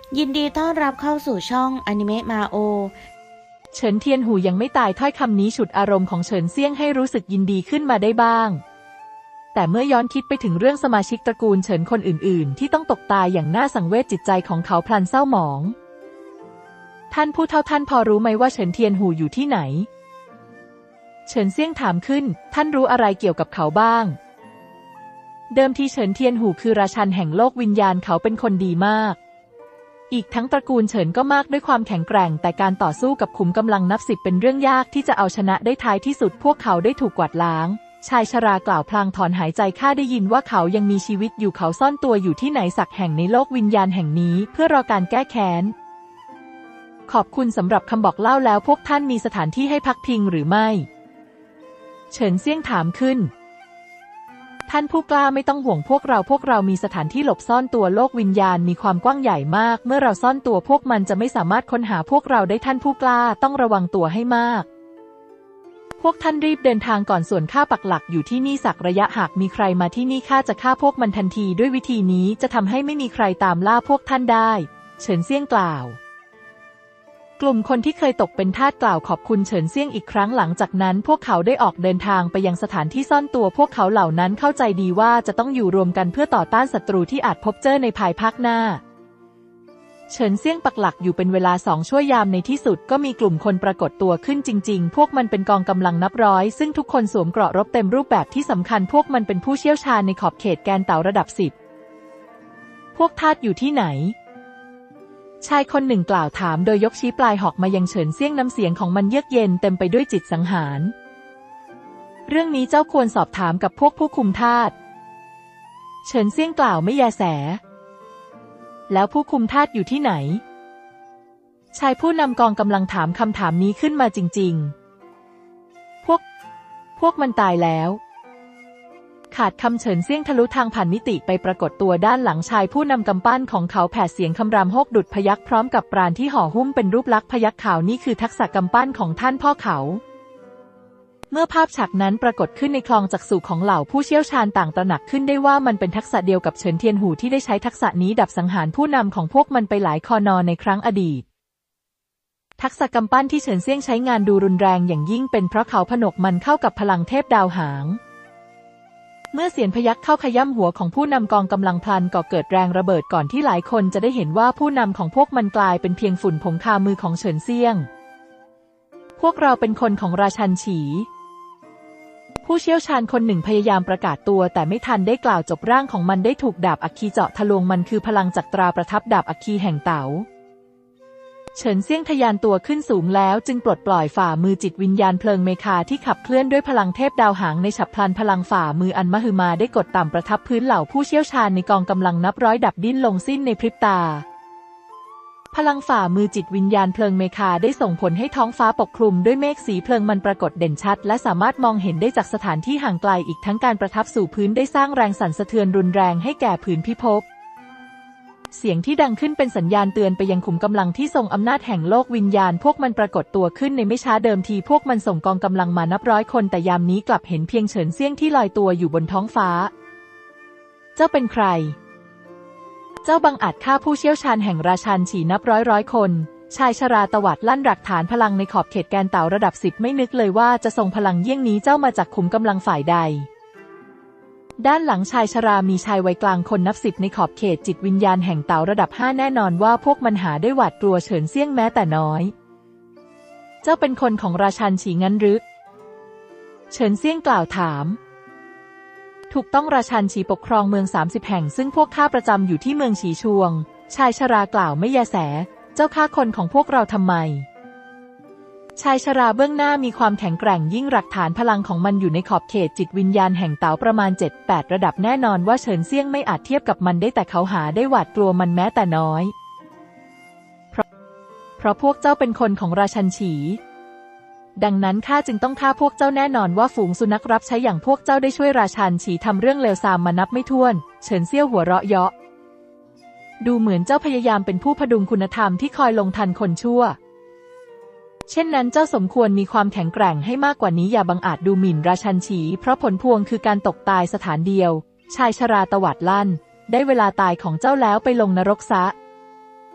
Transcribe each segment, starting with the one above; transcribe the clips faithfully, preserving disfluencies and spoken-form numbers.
ยินดีต้อนรับเข้าสู่ช่องอนิเมะมาโอเฉินเทียนหูยังไม่ตายถ้อยคำนี้ฉุดอารมณ์ของเฉินเซี่ยงให้รู้สึกยินดีขึ้นมาได้บ้างแต่เมื่อย้อนคิดไปถึงเรื่องสมาชิกตระกูลเฉินคนอื่นๆที่ต้องตกตายอย่างน่าสังเวชจิตใจของเขาพลันเศร้าหมองท่านผู้เฒ่าท่านพอรู้ไหมว่าเฉินเทียนหูอยู่ที่ไหนเฉินเซี่ยงถามขึ้นท่านรู้อะไรเกี่ยวกับเขาบ้างเดิมทีเฉินเทียนหูคือราชันแห่งโลกวิญญาณเขาเป็นคนดีมากอีกทั้งตระกูลเฉินก็มากด้วยความแข็งแกร่งแต่การต่อสู้กับขุมกำลังนับสิบเป็นเรื่องยากที่จะเอาชนะได้ท้ายที่สุดพวกเขาได้ถูกกวาดล้างชายชรากล่าวพลางถอนหายใจข้าได้ยินว่าเขายังมีชีวิตอยู่เขาซ่อนตัวอยู่ที่ไหนสักแห่งในโลกวิญญาณแห่งนี้เพื่อรอการแก้แค้นขอบคุณสำหรับคำบอกเล่าแล้วพวกท่านมีสถานที่ให้พักพิงหรือไม่เฉินเซี่ยงถามขึ้นท่านผู้กล้าไม่ต้องห่วงพวกเราพวกเรามีสถานที่หลบซ่อนตัวโลกวิญญาณมีความกว้างใหญ่มากเมื่อเราซ่อนตัวพวกมันจะไม่สามารถค้นหาพวกเราได้ท่านผู้กล้าต้องระวังตัวให้มากพวกท่านรีบเดินทางก่อนส่วนข้าปักหลักอยู่ที่นี่สักระยะหากมีใครมาที่นี่ข้าจะฆ่าพวกมันทันทีด้วยวิธีนี้จะทำให้ไม่มีใครตามล่าพวกท่านได้เฉินเซี่ยงกล่าวกลุ่มคนที่เคยตกเป็นทาสกล่าวขอบคุณเฉินเซี่ยงอีกครั้งหลังจากนั้นพวกเขาได้ออกเดินทางไปยังสถานที่ซ่อนตัวพวกเขาเหล่านั้นเข้าใจดีว่าจะต้องอยู่รวมกันเพื่อต่อต้านศัตรูที่อาจพบเจอในภายภาคหน้าเฉินเซี่ยงปักหลักอยู่เป็นเวลาสองชั่วยามในที่สุดก็มีกลุ่มคนปรากฏตัวขึ้นจริงๆพวกมันเป็นกองกำลังนับร้อยซึ่งทุกคนสวมเกราะรบเต็มรูปแบบที่สำคัญพวกมันเป็นผู้เชี่ยวชาญในขอบเขตแกนเต่าระดับสิบพวกทาสอยู่ที่ไหนชายคนหนึ่งกล่าวถามโดยยกชี้ปลายหอกมายังเฉินเซี่ยงน้ำเสียงของมันเยือกเย็นเต็มไปด้วยจิตสังหารเรื่องนี้เจ้าควรสอบถามกับพวกผู้คุมทาสเฉินเซี่ยงกล่าวไม่แยแสแล้วผู้คุมทาสอยู่ที่ไหนชายผู้นำกองกำลังถามคำถามนี้ขึ้นมาจริงๆพวกพวกมันตายแล้วขาดคำเฉินเซี่ยงทะลุทางผ่านมิติไปปรากฏตัวด้านหลังชายผู้นำกำปั้นของเขาแผดเสียงคำรามโฮกดุจพยัคฆ์พร้อมกับปราณที่ห่อหุ้มเป็นรูปลักษณ์พยัคฆ์ขาวนี่คือทักษะกำปั้นของท่านพ่อเขาเมื่อภาพฉากนั้นปรากฏขึ้นในคลองจักษุของเหล่าผู้เชี่ยวชาญต่างตระหนักขึ้นได้ว่ามันเป็นทักษะเดียวกับเฉินเทียนหูที่ได้ใช้ทักษะนี้ดับสังหารผู้นำของพวกมันไปหลายคอนอในครั้งอดีตทักษะกำปั้นที่เฉินเซี่ยงใช้งานดูรุนแรงอย่างยิ่งเป็นเพราะเขาผนวกมันเข้ากับพลังเทพดาวหางเมื่อเสียนพยัคฆ์เข้าขย่ำหัวของผู้นำกองกำลังพลันก่อเกิดแรงระเบิดก่อนที่หลายคนจะได้เห็นว่าผู้นำของพวกมันกลายเป็นเพียงฝุ่นผงคามือของเฉินเซี่ยงพวกเราเป็นคนของราชันฉีผู้เชี่ยวชาญคนหนึ่งพยายามประกาศตัวแต่ไม่ทันได้กล่าวจบร่างของมันได้ถูกดาบอัคคีเจาะทะลวงมันคือพลังจากตราประทับดาบอัคคีแห่งเต๋าเฉินเซี่ยงทะยานตัวขึ้นสูงแล้วจึงปลดปล่อยฝ่ามือจิตวิญญาณเพลิงเมฆาที่ขับเคลื่อนด้วยพลังเทพดาวหางในฉับพลันพลังฝ่ามืออันมหึมาได้กดต่ำประทับพื้นเหล่าผู้เชี่ยวชาญในกองกำลังนับร้อยดับดิ้นลงสิ้นในพริบตาพลังฝ่ามือจิตวิญญาณเพลิงเมฆาได้ส่งผลให้ท้องฟ้าปกคลุมด้วยเมฆสีเพลิงมันปรากฏเด่นชัดและสามารถมองเห็นได้จากสถานที่ห่างไกลอีกทั้งการประทับสู่พื้นได้สร้างแรงสั่นสะเทือนรุนแรงให้แก่ผืนพิภพเสียงที่ดังขึ้นเป็นสัญญาณเตือนไปยังขุมกำลังที่ทรงอำนาจแห่งโลกวิญญาณพวกมันปรากฏตัวขึ้นในไม่ช้าเดิมทีพวกมันส่งกองกำลังมานับร้อยคนแต่ยามนี้กลับเห็นเพียงเฉินเซี่ยงที่ลอยตัวอยู่บนท้องฟ้าเจ้าเป็นใครเจ้าบังอาจฆ่าผู้เชี่ยวชาญแห่งราชันฉีนับร้อยร้อยคนชายชราตวัดลั่นหลักฐานพลังในขอบเขตแกนเต่าระดับสิบไม่นึกเลยว่าจะทรงพลังเยี่ยงนี้เจ้ามาจากขุมกำลังฝ่ายใดด้านหลังชายชรามีชายวัยกลางคนนับสิบในขอบเขตจิตวิญญาณแห่งเต๋าระดับห้าแน่นอนว่าพวกมันหาได้หวาดกลัวเฉินเซี่ยงแม้แต่น้อยเจ้าเป็นคนของราชันฉีงั้นหรือเฉินเซี่ยงกล่าวถามถูกต้องราชันฉีปกครองเมืองสามสิบแห่งซึ่งพวกข้าประจำอยู่ที่เมืองฉีชวงชายชรากล่าวไม่แยแสเจ้าฆ่าคนของพวกเราทำไมชายชราเบื้องหน้ามีความแข็งแกร่งยิ่งหลักฐานพลังของมันอยู่ในขอบเขตจิตวิญญาณแห่งเต๋าประมาณ เจ็ดแปด ระดับแน่นอนว่าเฉินเซี่ยงไม่อาจเทียบกับมันได้แต่เขาหาได้หวาดกลัวมันแม้แต่น้อยเพราะเพราะพวกเจ้าเป็นคนของราชันฉีดังนั้นข้าจึงต้องฆ่าพวกเจ้าแน่นอนว่าฝูงสุนัขรับใช้อย่างพวกเจ้าได้ช่วยราชันฉีทำเรื่องเลวทรามมานับไม่ถ้วนเฉินเซี่ยวหัวเราะเยาะดูเหมือนเจ้าพยายามเป็นผู้พดุงคุณธรรมที่คอยลงทันคนชั่วเช่นนั้นเจ้าสมควรมีความแข็งแกร่งให้มากกว่านี้อย่าบังอาจดูหมิ่นราชันฉีเพราะผลพวงคือการตกตายสถานเดียวชายชราตวัดลั่นได้เวลาตายของเจ้าแล้วไปลงนรกซะ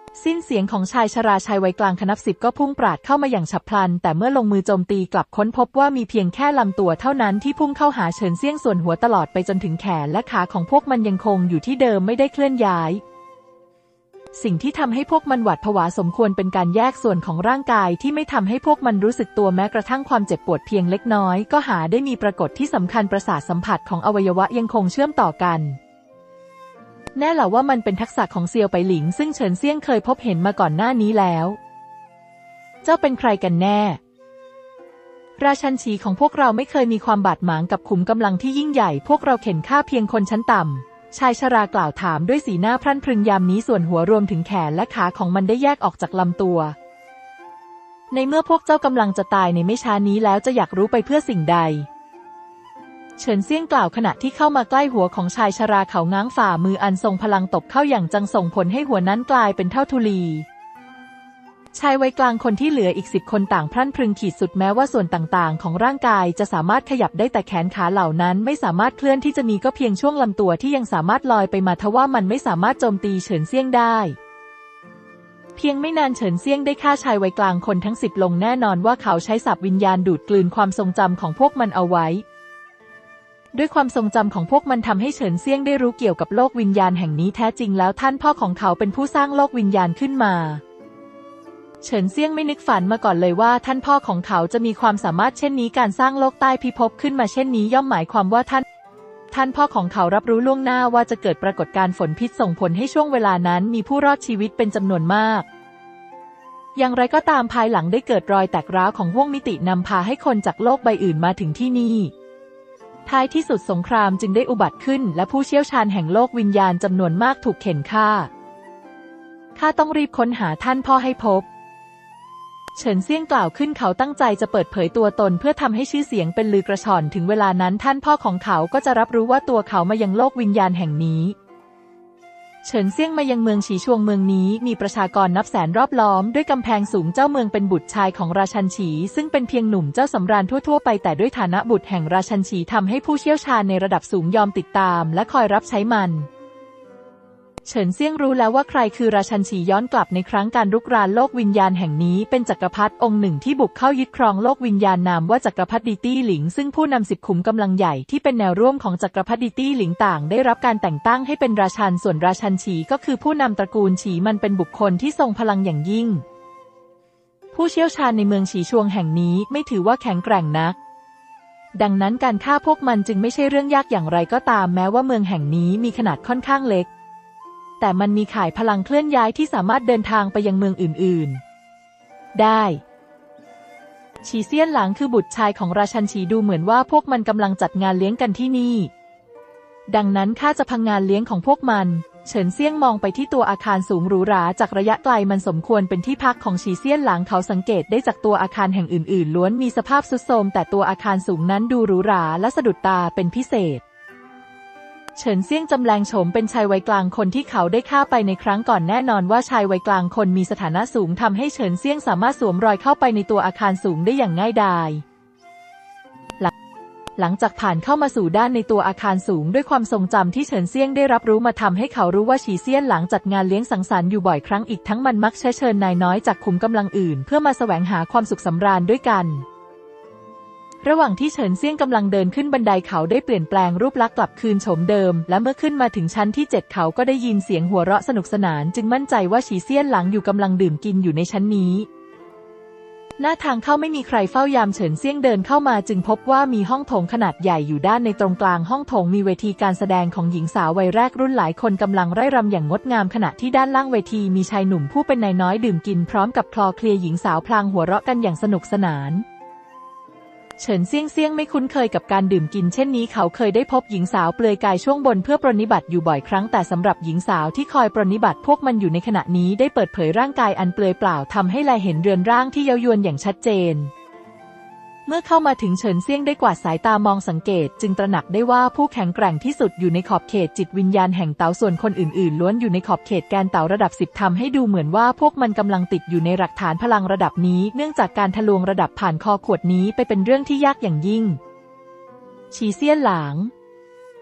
สิ้นเสียงของชายชราชายวัยกลางคนับสิบก็พุ่งปราดเข้ามาอย่างฉับพลันแต่เมื่อลงมือโจมตีกลับค้นพบว่ามีเพียงแค่ลำตัวเท่านั้นที่พุ่งเข้าหาเฉินเซี่ยงส่วนหัวตลอดไปจนถึงแขนและขาของพวกมันยังคงอยู่ที่เดิมไม่ได้เคลื่อนย้ายสิ่งที่ทำให้พวกมันหวาดผวาสมควรเป็นการแยกส่วนของร่างกายที่ไม่ทำให้พวกมันรู้สึกตัวแม้กระทั่งความเจ็บปวดเพียงเล็กน้อยก็หาได้มีปรากฏที่สำคัญประสาทสัมผัสของอวัยวะยังคงเชื่อมต่อกันแน่ล่ะว่ามันเป็นทักษะของเซียวไปหลิงซึ่งเฉินเซี่ยงเคยพบเห็นมาก่อนหน้านี้แล้วเจ้าเป็นใครกันแน่ราชันฉีของพวกเราไม่เคยมีความบาดหมางกับขุมกำลังที่ยิ่งใหญ่พวกเราเข็นฆ่าเพียงคนชั้นต่ำชายชรากล่าวถามด้วยสีหน้าพรั่นพรึงยามนี้ส่วนหัวรวมถึงแขนและขาของมันได้แยกออกจากลำตัวในเมื่อพวกเจ้ากำลังจะตายในไม่ช้านี้แล้วจะอยากรู้ไปเพื่อสิ่งใดเฉินเซี่ยงกล่าวขณะที่เข้ามาใกล้หัวของชายชราเขาง้างฝ่ามืออันทรงพลังตบเข้าอย่างจังส่งผลให้หัวนั้นกลายเป็นเท่าธุลีชายวัยกลางคนที่เหลืออีกสิบคนต่างพรั่นพรึงขีดสุดแม้ว่าส่วนต่างๆของร่างกายจะสามารถขยับได้แต่แขนขาเหล่านั้นไม่สามารถเคลื่อนที่จะมีก็เพียงช่วงลำตัวที่ยังสามารถลอยไปมาทว่ามันไม่สามารถโจมตีเฉินเซี่ยงได้เพียงไม่นานเฉินเซี่ยงได้ฆ่าชายวัยกลางคนทั้งสิบลงแน่นอนว่าเขาใช้ศัพท์วิญญาณดูดกลืนความทรงจำของพวกมันเอาไว้ด้วยความทรงจำของพวกมันทำให้เฉินเซี่ยงได้รู้เกี่ยวกับโลกวิญญาณแห่งนี้แท้จริงแล้วท่านพ่อของเขาเป็นผู้สร้างโลกวิญญาณขึ้นมาเฉินเซี่ยงไม่นึกฝันมาก่อนเลยว่าท่านพ่อของเขาจะมีความสามารถเช่นนี้การสร้างโลกใต้พิภพขึ้นมาเช่นนี้ย่อมหมายความว่าท่านท่านพ่อของเขารับรู้ล่วงหน้าว่าจะเกิดปรากฏการณ์ฝนพิษส่งผลให้ช่วงเวลานั้นมีผู้รอดชีวิตเป็นจำนวนมากอย่างไรก็ตามภายหลังได้เกิดรอยแตกร้าวของห้วงมิตินำพาให้คนจากโลกใบอื่นมาถึงที่นี่ท้ายที่สุดสงครามจึงได้อุบัติขึ้นและผู้เชี่ยวชาญแห่งโลกวิญญาณจำนวนมากถูกเข็นฆ่าข้าต้องรีบค้นหาท่านพ่อให้พบเฉินเซี่ยงกล่าวขึ้นเขาตั้งใจจะเปิดเผยตัวตนเพื่อทำให้ชื่อเสียงเป็นลือกระชอนถึงเวลานั้นท่านพ่อของเขาก็จะรับรู้ว่าตัวเขามายังโลกวิญญาณแห่งนี้เฉินเซี่ยงมายังเมืองฉีชวงเมืองนี้มีประชากรนับแสนรอบล้อมด้วยกำแพงสูงเจ้าเมืองเป็นบุตรชายของราชันฉีซึ่งเป็นเพียงหนุ่มเจ้าสำราญทั่วๆไปแต่ด้วยฐานะบุตรแห่งราชันฉีทำให้ผู้เชี่ยวชาญในระดับสูงยอมติดตามและคอยรับใช้มันเฉินเซี่ยงรู้แล้วว่าใครคือราชันฉีย้อนกลับในครั้งการรุกรานโลกวิญญาณแห่งนี้เป็นจักรพรรดิองค์หนึ่งที่บุกเข้ายึดครองโลกวิญญาณนามว่าจักรพรรดิตี้หลิงซึ่งผู้นำสิบขุมกำลังใหญ่ที่เป็นแนวร่วมของจักรพรรดิตี้หลิงต่างได้รับการแต่งตั้งให้เป็นราชันส่วนราชันฉีก็คือผู้นำตระกูลฉีมันเป็นบุคคลที่ทรงพลังอย่างยิ่งผู้เชี่ยวชาญในเมืองฉีชวงแห่งนี้ไม่ถือว่าแข็งแกร่งนักดังนั้นการฆ่าพวกมันจึงไม่ใช่เรื่องยากอย่างไรก็ตามแม้ว่าเมืองแห่งนี้มีขนาดค่อนข้างเล็กแต่มันมีข่ายพลังเคลื่อนย้ายที่สามารถเดินทางไปยังเมืองอื่นๆได้ฉีเซี่ยนหลางคือบุตรชายของราชันฉีดูเหมือนว่าพวกมันกำลังจัดงานเลี้ยงกันที่นี่ดังนั้นข้าจะพังงานเลี้ยงของพวกมันเฉินเซี่ยงมองไปที่ตัวอาคารสูงหรูหราจากระยะไกลมันสมควรเป็นที่พักของฉีเซี่ยนหลางเขาสังเกตได้จากตัวอาคารแห่งอื่นๆล้วนมีสภาพทรุดโทรมแต่ตัวอาคารสูงนั้นดูหรูหราและสะดุดตาเป็นพิเศษเฉินเซี่ยงจำแรงโฉมเป็นชายวัยกลางคนที่เขาได้ฆ่าไปในครั้งก่อนแน่นอนว่าชายวัยกลางคนมีสถานะสูงทำให้เฉินเซี่ยงสามารถสวมรอยเข้าไปในตัวอาคารสูงได้อย่างง่ายดายหลังหลังจากผ่านเข้ามาสู่ด้านในตัวอาคารสูงด้วยความทรงจำที่เฉินเซี่ยงได้รับรู้มาทำให้เขารู้ว่าฉีเซี่ยนหลังจัดงานเลี้ยงสังสรรค์อยู่บ่อยครั้งอีกทั้งมันมักใช้เชิญนายน้อยจากขุมกำลังอื่นเพื่อมาแสวงหาความสุขสำราญด้วยกันระหว่างที่เฉินเซี่ยงกำลังเดินขึ้นบันไดเขาได้เปลี่ยนแปลงรูปลักษณ์กลับคืนโฉมเดิมและเมื่อขึ้นมาถึงชั้นที่เจ็ดเขาก็ได้ยินเสียงหัวเราะสนุกสนานจึงมั่นใจว่าฉีเซี่ยนหลังอยู่กำลังดื่มกินอยู่ในชั้นนี้หน้าทางเข้าไม่มีใครเฝ้ายามเฉินเซี่ยงเดินเข้ามาจึงพบว่ามีห้องโถงขนาดใหญ่อยู่ด้านในตรงกลางห้องโถงมีเวทีการแสดงของหญิงสาววัยแรกรุ่นหลายคนกำลังไร่รำอย่างงดงามขณะที่ด้านล่างเวทีมีชายหนุ่มผู้เป็นนายน้อยดื่มกินพร้อมกับคลอเคลียหญิงสาวพลางหัวเราะกันอย่างสนุกสนานเฉินเซี่ยงเซี่ยงไม่คุ้นเคยกับการดื่มกินเช่นนี้เขาเคยได้พบหญิงสาวเปลือยกายช่วงบนเพื่อปรนนิบัติอยู่บ่อยครั้งแต่สำหรับหญิงสาวที่คอยปรนนิบัติพวกมันอยู่ในขณะนี้ได้เปิดเผยร่างกายอันเปลือยเปล่าทำให้แลเห็นเรือนร่างที่เย้ายวนอย่างชัดเจนเมื่อเข้ามาถึงเฉินเซี่ยงได้กวาดสายตามองสังเกตจึงตระหนักได้ว่าผู้แข็งแกร่งที่สุดอยู่ในขอบเขตจิตวิญญาณแห่งเต๋าส่วนคนอื่นๆล้วนอยู่ในขอบเขตแกนเต๋าระดับสิบทำให้ดูเหมือนว่าพวกมันกำลังติดอยู่ในหลักฐานพลังระดับนี้เนื่องจากการทะลวงระดับผ่านคอขวดนี้ไปเป็นเรื่องที่ยากอย่างยิ่งฉีเซี่ยนหลาง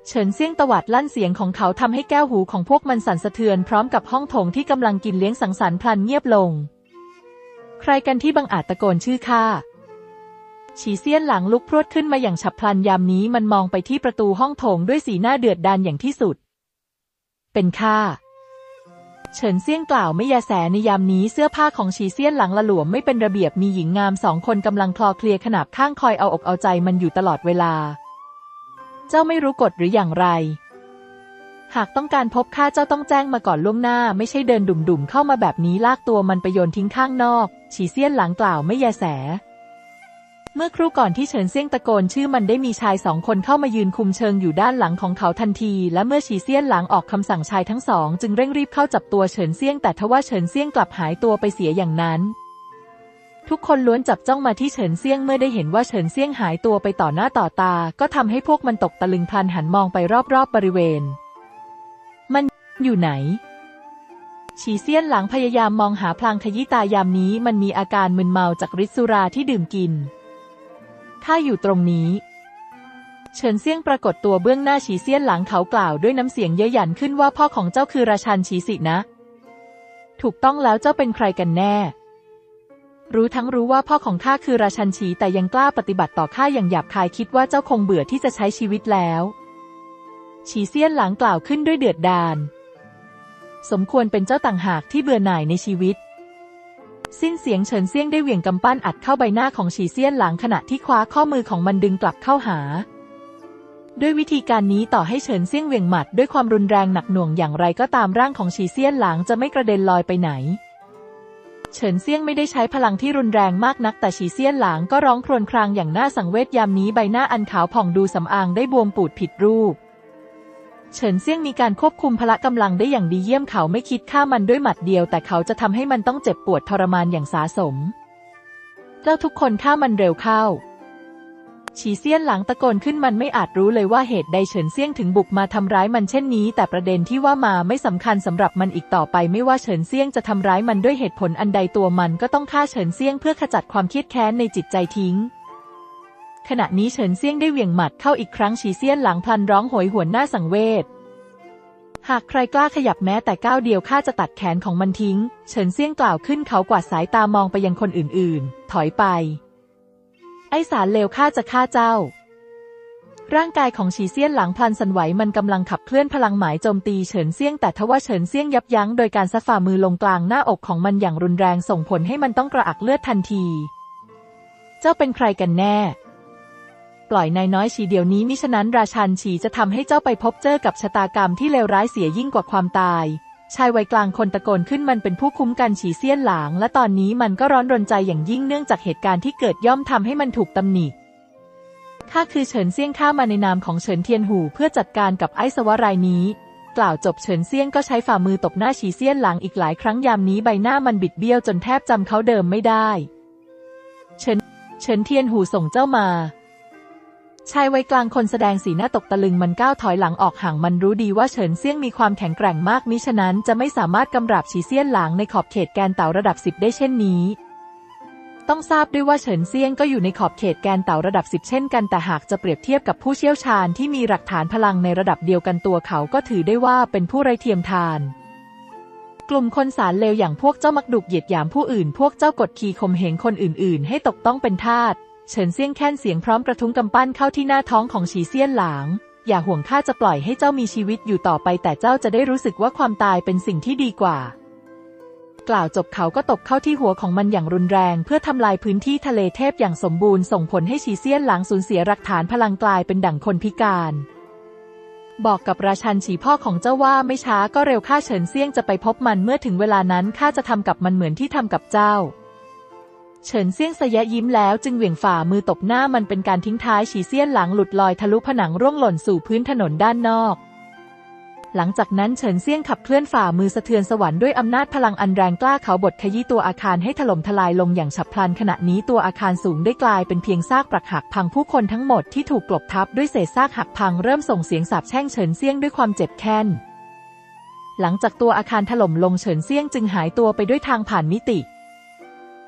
เฉินเซี่ยงตวาดลั่นเสียงของเขาทำให้แก้วหูของพวกมันสั่นสะเทือนพร้อมกับห้องโถงที่กำลังกินเลี้ยงสังสรรค์พลันเงียบลงใครกันที่บังอาจตะโกนชื่อข้าฉีเซี่ยนหลังลุกพรวดขึ้นมาอย่างฉับพลันยามนี้มันมองไปที่ประตูห้องโถงด้วยสีหน้าเดือดดาลอย่างที่สุดเป็นข้าเฉินเซี่ยงกล่าวไม่ยาแสในยามนี้เสื้อผ้าของฉีเซี่ยนหลังละหลวมไม่เป็นระเบียบมีหญิงงามสองคนกำลังคลอเคลียขนาบข้างคอยเอาอกเอาใจมันอยู่ตลอดเวลาเจ้าไม่รู้กฎหรืออย่างไรหากต้องการพบข้าเจ้าต้องแจ้งมาก่อนล่วงหน้าไม่ใช่เดินดุ่มๆเข้ามาแบบนี้ลากตัวมันไปโยนทิ้งข้างนอกฉีเซี่ยนหลังกล่าวไม่ยาแสเมื่อครู่ก่อนที่เฉินเซี่ยงตะโกนชื่อมันได้มีชายสองคนเข้ามายืนคุมเชิงอยู่ด้านหลังของเขาทันทีและเมื่อฉีเซี่ยนหลังออกคำสั่งชายทั้งสองจึงเร่งรีบเข้าจับตัวเฉินเซี่ยงแต่ทว่าเฉินเซี่ยงกลับหายตัวไปเสียอย่างนั้นทุกคนล้วนจับจ้องมาที่เฉินเซี่ยงเมื่อได้เห็นว่าเฉินเซี่ยงหายตัวไปต่อหน้าต่อตาก็ทำให้พวกมันตกตะลึงพลันหันมองไปรอบๆบริเวณมันอยู่ไหนฉีเซี่ยนหลังพยายามมองหาพลางขยี้ตายามนี้มันมีอาการมึนเมาจากฤทธิ์สุราที่ดื่มกินข้าอยู่ตรงนี้เฉินเซี่ยงปรากฏตัวเบื้องหน้าฉีเซี่ยนหลังเขากล่าวด้วยน้ำเสียงเย้ยหยันขึ้นว่าพ่อของเจ้าคือราชันฉีสินะถูกต้องแล้วเจ้าเป็นใครกันแน่รู้ทั้งรู้ว่าพ่อของข้าคือราชันฉีแต่ยังกล้าปฏิบัติต่อข้าอย่างหยาบคายคิดว่าเจ้าคงเบื่อที่จะใช้ชีวิตแล้วฉีเซี่ยนหลังกล่าวขึ้นด้วยเดือดดาลสมควรเป็นเจ้าต่างหากที่เบื่อหน่ายในชีวิตสิ้นเสียงเฉินเซี่ยงได้เหวี่ยงกำปั้นอัดเข้าใบหน้าของฉีเซี่ยนหลังขณะที่คว้าข้อมือของมันดึงกลับเข้าหาด้วยวิธีการนี้ต่อให้เฉินเซี่ยงเหวี่ยงหมัดด้วยความรุนแรงหนักหน่วงอย่างไรก็ตามร่างของฉีเซี่ยนหลังจะไม่กระเด็นลอยไปไหนเฉินเซี่ยงไม่ได้ใช้พลังที่รุนแรงมากนักแต่ฉีเซี่ยนหลังก็ร้องครวญครางอย่างน่าสังเวชยามนี้ใบหน้าอันขาวผ่องดูสำอางได้บวมปูดผิดรูปเฉินเซี่ยงมีการควบคุมพละกำลังได้อย่างดีเยี่ยมเขาไม่คิดฆ่ามันด้วยหมัดเดียวแต่เขาจะทำให้มันต้องเจ็บปวดทรมานอย่างสาสมเจ้าทุกคนฆ่ามันเร็วเข้าฉีเซี่ยนหลังตะโกนขึ้นมันไม่อาจรู้เลยว่าเหตุใดเฉินเซี่ยงถึงบุกมาทำร้ายมันเช่นนี้แต่ประเด็นที่ว่ามาไม่สำคัญสำหรับมันอีกต่อไปไม่ว่าเฉินเซี่ยงจะทำร้ายมันด้วยเหตุผลอันใดตัวมันก็ต้องฆ่าเฉินเซี่ยงเพื่อขจัดความเครียดแค้นในจิตใจทิ้งขณะนี้เฉินเซี่ยงได้เหวี่ยงหมัดเข้าอีกครั้งฉีเซี่ยนหลังพลันร้องโหยหวนหน้าสังเวชหากใครกล้าขยับแม้แต่ก้าวเดียวข้าจะตัดแขนของมันทิ้งเฉินเซี่ยงกล่าวขึ้นเขากวาดสายตามองไปยังคนอื่นๆถอยไปไอ้สารเลวข้าจะฆ่าเจ้าร่างกายของฉีเซี่ยนหลังพลันสั่นไหวมันกำลังขับเคลื่อนพลังหมายโจมตีเฉินเซี่ยงแต่ทว่าเฉินเซี่ยงยับยั้งโดยการซัดฝ่ามือลงกลางหน้าอกของมันอย่างรุนแรงส่งผลให้มันต้องกระอักเลือดทันทีเจ้าเป็นใครกันแน่ปล่อยนายน้อยฉีเดี๋ยวนี้มิฉะนั้นราชันฉีจะทำให้เจ้าไปพบเจอกับชะตากรรมที่เลวร้ายเสียยิ่งกว่าความตายชายวัยกลางคนตะโกนขึ้นมันเป็นผู้คุ้มกันฉีเซี่ยนหลางและตอนนี้มันก็ร้อนรนใจอย่างยิ่งเนื่องจากเหตุการณ์ที่เกิดย่อมทำให้มันถูกตำหนิข้าคือเฉินเซี่ยงข้ามาในนามของเฉินเทียนหูเพื่อจัดการกับไอ้สวะรายนี้กล่าวจบเฉินเซี่ยงก็ใช้ฝ่ามือตบหน้าฉีเซี่ยนหลางอีกหลายครั้งยามนี้ใบหน้ามันบิดเบี้ยวจนแทบจำเขาเดิมไม่ได้เฉินเฉินเทียนหูส่งเจ้ามาชายวัยกลางคนแสดงสีหน้าตกตะลึงมันก้าวถอยหลังออกห่างมันรู้ดีว่าเฉินเซี่ยงมีความแข็งแกร่งมากมิฉะนั้นจะไม่สามารถกำราบฉีเซี่ยนหลางในขอบเขตแกนเต่าระดับสิบได้เช่นนี้ต้องทราบด้วยว่าเฉินเซี่ยงก็อยู่ในขอบเขตแกนเต่าระดับสิบเช่นกันแต่หากจะเปรียบเทียบกับผู้เชี่ยวชาญที่มีหลักฐานพลังในระดับเดียวกันตัวเขาก็ถือได้ว่าเป็นผู้ไร้เทียมทานกลุ่มคนสารเลวอย่างพวกเจ้ามักดุเหยียดหยามผู้อื่นพวกเจ้ากดขี่ข่มเหงคนอื่นๆให้ตกต้องเป็นทาสเฉินเซี่ยงแค่นเสียงพร้อมกระทุ้งกำปั้นเข้าที่หน้าท้องของฉีเซี่ยนหลางอย่าห่วงข้าจะปล่อยให้เจ้ามีชีวิตอยู่ต่อไปแต่เจ้าจะได้รู้สึกว่าความตายเป็นสิ่งที่ดีกว่ากล่าวจบเขาก็ตบเข้าที่หัวของมันอย่างรุนแรงเพื่อทำลายพื้นที่ทะเลเทพอย่างสมบูรณ์ส่งผลให้ฉีเซี่ยนหลางสูญเสียหลักฐานพลังกลายเป็นดั่งคนพิการบอกกับราชันฉีพ่อของเจ้าว่าไม่ช้าก็เร็วข้าเฉินเซี่ยงจะไปพบมันเมื่อถึงเวลานั้นข้าจะทำกับมันเหมือนที่ทำกับเจ้าเฉินเซี่ยงสยะยิ้มแล้วจึงเหวี่ยงฝ่ามือตบหน้ามันเป็นการทิ้งท้ายฉีเซี่ยนหลังหลุดลอยทะลุผนังร่วงหล่นสู่พื้นถนนด้านนอกหลังจากนั้นเฉินเซี่ยงขับเคลื่อนฝ่ามือสะเทือนสวรรค์ด้วยอำนาจพลังอันแรงกล้าเขาบดขยี้ตัวอาคารให้ถล่มทลายลงอย่างฉับพลันขณะนี้ตัวอาคารสูงได้กลายเป็นเพียงซากปรักหักพังผู้คนทั้งหมดที่ถูกกลบทับด้วยเศษซากหักพังเริ่มส่งเสียงสาปแช่งเฉินเซี่ยงด้วยความเจ็บแค้นหลังจากตัวอาคารถล่มลงเฉินเซี่ยงจึงหายตัวไปด้วยทางผ่านมิติ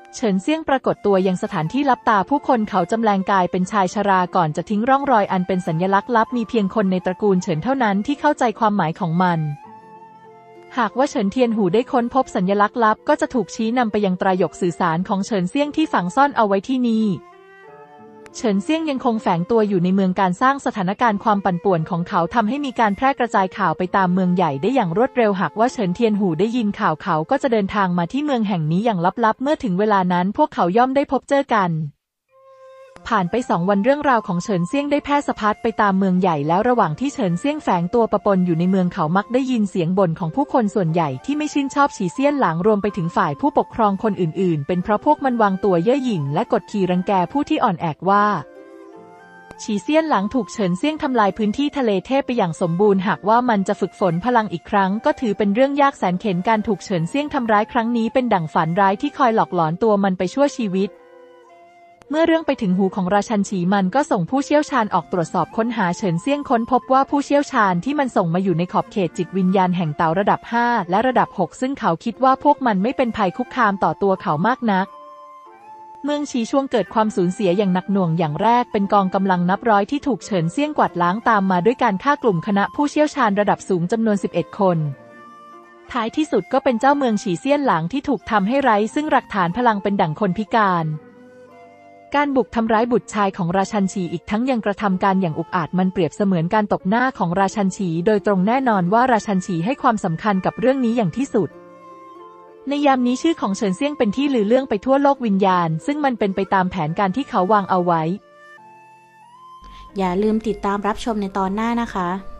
เฉินเซี่ยงปรากฏตัวยังสถานที่ลับตาผู้คนเขาจำแรงกายเป็นชายชราก่อนจะทิ้งร่องรอยอันเป็นสัญลักษณ์ลับมีเพียงคนในตระกูลเฉินเท่านั้นที่เข้าใจความหมายของมันหากว่าเฉินเทียนหูได้ค้นพบสัญลักษณ์ลับก็จะถูกชี้นำไปยังตรายกสื่อสารของเฉินเซี่ยงที่ฝังซ่อนเอาไว้ที่นี่เฉินเซี่ยงยังคงแฝงตัวอยู่ในเมืองการสร้างสถานการณ์ความปั่นป่วนของเขาทำให้มีการแพร่กระจายข่าวไปตามเมืองใหญ่ได้อย่างรวดเร็วหากว่าเฉินเทียนหูได้ยินข่าวเขาก็จะเดินทางมาที่เมืองแห่งนี้อย่างลับๆเมื่อถึงเวลานั้นพวกเขาย่อมได้พบเจอกันผ่านไปสองวันเรื่องราวของเฉินเซี่ยงได้แพร่สะพัดไปตามเมืองใหญ่แล้วระหว่างที่เฉินเซี่ยงแฝงตัวปะปนอยู่ในเมืองเขามักได้ยินเสียงบ่นของผู้คนส่วนใหญ่ที่ไม่ชื่นชอบฉีเซี่ยนหลางรวมไปถึงฝ่ายผู้ปกครองคนอื่นๆเป็นเพราะพวกมันวางตัวเย่อหยิ่งและกดขี่รังแกผู้ที่อ่อนแอว่าฉีเซี่ยนหลังถูกเฉินเซี่ยงทำลายพื้นที่ทะเลเทพไปอย่างสมบูรณ์หากว่ามันจะฝึกฝนพลังอีกครั้งก็ถือเป็นเรื่องยากแสนเข็ญการถูกเฉินเซี่ยงทำร้ายครั้งนี้เป็นดั่งฝันร้ายที่คอยหลอกหลอนตัวมันไปชั่วชีวิตเมื่อเรื่องไปถึงหูของราชันฉีมันก็ส่งผู้เชี่ยวชาญออกตรวจสอบค้นหาเฉินเซี่ยงค้นพบว่าผู้เชี่ยวชาญที่มันส่งมาอยู่ในขอบเขตจิตวิญญาณแห่งเต๋าระดับห้าและระดับหกซึ่งเขาคิดว่าพวกมันไม่เป็นภัยคุกคามต่อตัวเขามากนักเมืองชีช่วงเกิดความสูญเสียอย่างหนักหน่วงอย่างแรกเป็นกองกำลังนับร้อยที่ถูกเฉินเซี่ยงกวาดล้างตามมาด้วยการฆ่ากลุ่มคณะผู้เชี่ยวชาญระดับสูงจำนวนสิบเอ็ดคนท้ายที่สุดก็เป็นเจ้าเมืองฉีเซี่ยนหลางที่ถูกทำให้ไร้ซึ่งหลักฐานพลังเป็นดั่งคนพิการการบุกทำร้ายบุตรชายของราชันฉีอีกทั้งยังกระทำการอย่างอุกอาจมันเปรียบเสมือนการตบหน้าของราชันฉีโดยตรงแน่นอนว่าราชันฉีให้ความสำคัญกับเรื่องนี้อย่างที่สุดในยามนี้ชื่อของเฉินเซี่ยงเป็นที่ลือเรื่องไปทั่วโลกวิญญาณซึ่งมันเป็นไปตามแผนการที่เขาวางเอาไว้อย่าลืมติดตามรับชมในตอนหน้านะคะ